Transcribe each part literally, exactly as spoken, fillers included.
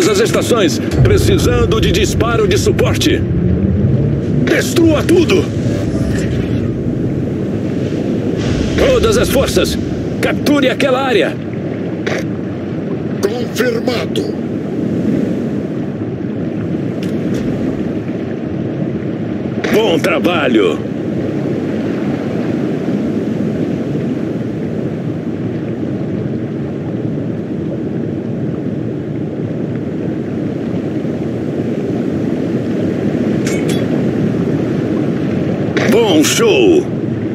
Todas as estações precisando de disparo de suporte. Destrua tudo! Todas as forças, capture aquela área. Confirmado. Bom trabalho. Bom show!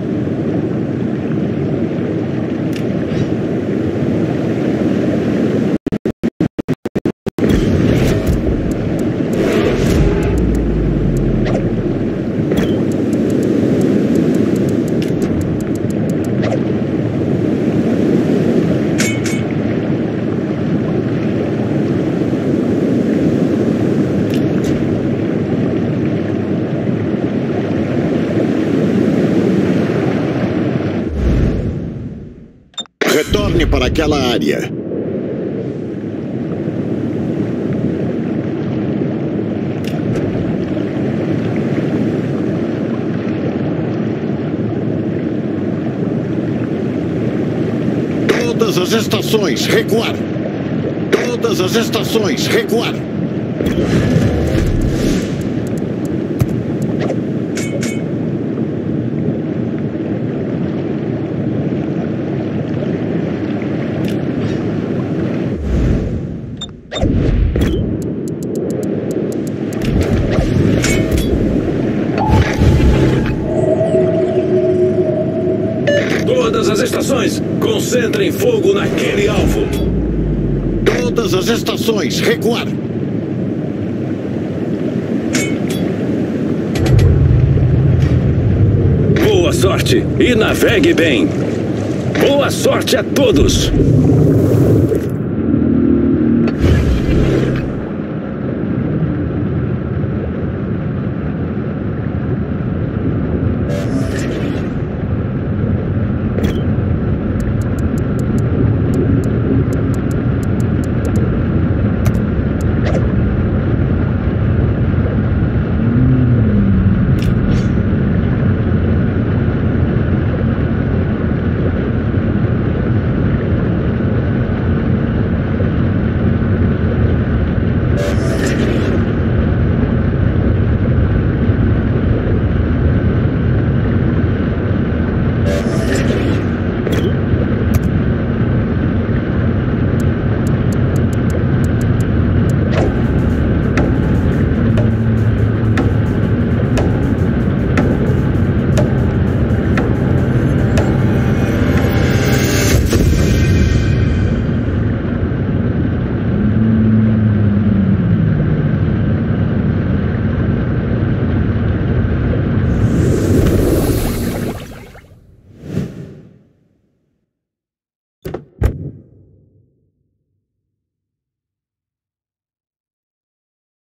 Retorne para aquela área. Todas as estações, recuar. Todas as estações, recuar. Todas as estações, concentrem fogo naquele alvo. Todas as estações, recuar. Boa sorte e navegue bem. Boa sorte a todos.